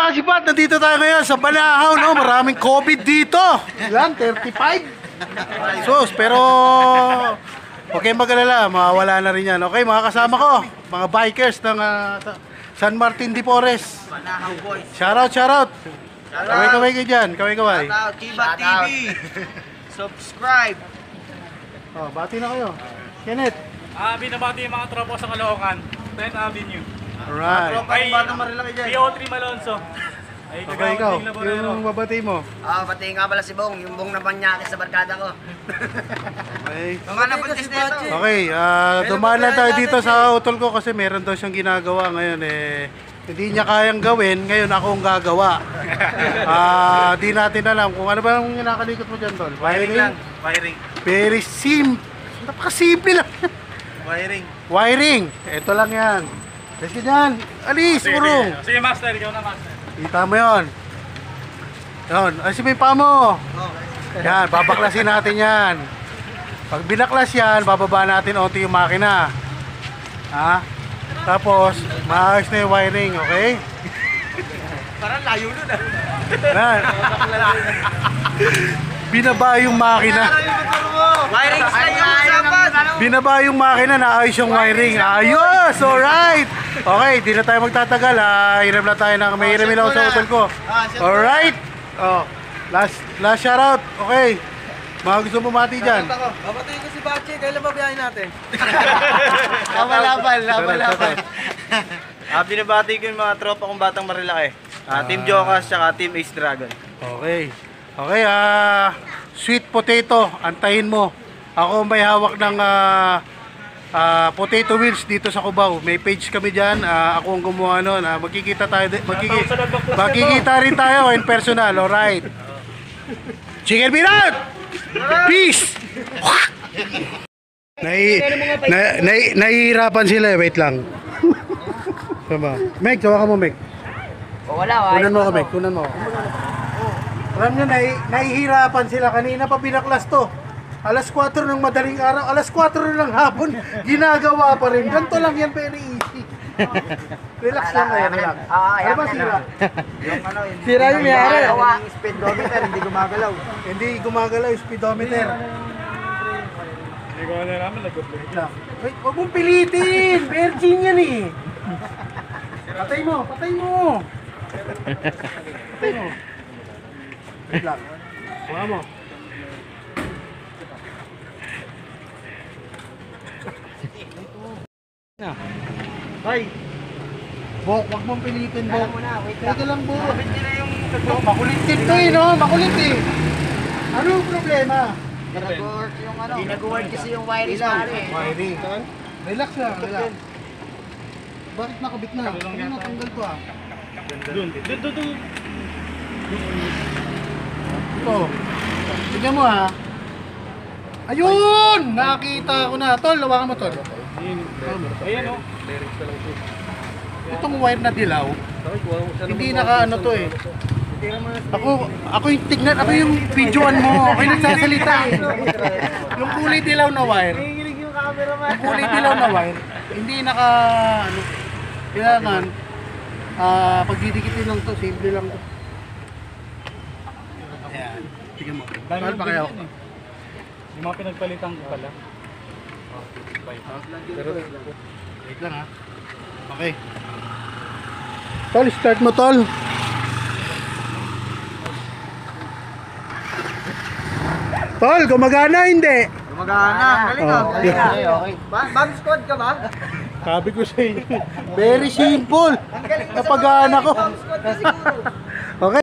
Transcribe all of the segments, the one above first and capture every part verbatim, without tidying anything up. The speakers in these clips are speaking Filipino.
Kasipat, nandito tayo ngayon sa Banahaw, no? Maraming COVID dito. Ilan? thirty-five? Sus, pero huwag kayong mag-alala, mawawala na rin yan. Okay, mga kasama ko, mga bikers ng uh, San Martin de Porres. Banahaw boys. Shoutout, shoutout. Kaway-kaway kayo dyan, kaway-kaway. Shoutout, Kiba T V. Subscribe. Oh, bati na kayo. Kenneth. Ah, binabati yung mga tropa sa Caloocan, tenth Avenue. Alright. Ay, Batang Marilaki dyan. P O three Malonzo. Ay, Okay, ikaw, kagawang laborero. yung babati mo. Ah, pati nga pala si Bong, yung Bong na panyaki sa barkada ko. Okay. Mga napuntis nito. Okay, ah, dumaan lang tayo dito sa utol ko kasi meron daw siyang ginagawa ngayon eh. Hindi niya kayang gawin, ngayon ako ang gagawa. Ah, di natin alam kung ano ba yung kinakalikot mo dyan, tol. Wiring lang. Wiring. Very simple. Napakasimple lang. Wiring. Wiring. Ito lang yan. Kasi yan. Alis, Sige, urong. sige. Sige, master. Ikaw na, master. Kita mo yun. Yun. Ay, may pa mo. Yan, babaklasin natin yan. Pag binaklas yan, bababa natin onti yung makina. Ha? Tapos, maayos na yung wiring, okay? Parang layo nun ah. Yan. Binaba yung makina. Wiring sa yung usapan. Binaba yung makina, naayos yung wiring. Ayos! Alright! Okay, di na tayo magtatagal. Ah, hirap na tayo ng may hiram ako sa hotel ko. Alright! Oh, last, last shoutout. Okay. Mga gusto bumati dyan. Babatuin ko si Bachi, kailan ba biyahin natin? Laban, laban, laban. Ah, binabati ko yung mga tropa kong Batang Marilaki. Ah, Team Jokas tsaka Team Ace Dragon. Okay. Okay, ah, sweet potato, antayin mo. Ako may hawak ng ah, ah, potato wheels dito sa Cubao. May page kami diyan. Ah, ako ang gumawa noon. Ah, magkikita tayo, magkiki, magkikita rin tayo in personal. Alright. Chicken Binat! Peace! Nai, na, na, nahihirapan sila eh. Wait lang. Tama. Meg, tawa ka mo, Meg. O wala, Kunan mo ka, Meg. Kunan mo. Alam nyo, nahi, nahihirapan sila. Kanina pa pinaklas to. Alas kwatro ng madaling araw, alas kwatro ng hapon, ginagawa pa rin. Ganito lang yan, very easy. Relax lang kayo, relax. Ano ba sira? Yung ano, yung Sira yung mayari. yung speedometer, hindi gumagalaw. Hindi gumagalaw yung speedometer. Hindi ko na naman, nag-upload. Wait lang. Wait, huwag mong pilitin! Virgin yan eh! Patay mo, patay mo! Patay mo. Wait lang. Kuha mo. Tay! Bok, wag mong pilitin, Bok. Teka lang, Bok. Makulit to eh, no? Makulit eh. Ano ang problema? Nag-work yung ano. Hindi nag-work kasi yung wiring pare. Wiring. Relax lang, relax. Bakit nakabit na? Ano natanggal to ah? Doon. Doon, doon, doon. Ito. Tignan mo ha. Ayun! Nakita ko na. Tol, lawakan mo, Tol. Ayan, oh. Itong wire na dilaw, hindi naka ano to eh. Ako, ako yung tignan, ako yung videoan mo. Ako yung nagsasalita eh. Yung kulay dilaw na wire. Yung kulay dilaw na wire, hindi naka ano. Kailangan, ah, pagdidikitin lang to, simple lang to. Ayan, tignan mo. Mahal pa kaya ako. Yung mga pinagpalitan ko pala. Pero, wait lang ha. Okay. Tol, start mo, Tol. Tol, gumagana hindi? Gumagana. Galing ah. Oh, Galing ah. yeah. Okay. Bag squad ka ba? Sabi ko sa inyo, very simple. Napagana ko. Bag squad ka siguro. Okay.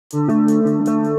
Bye.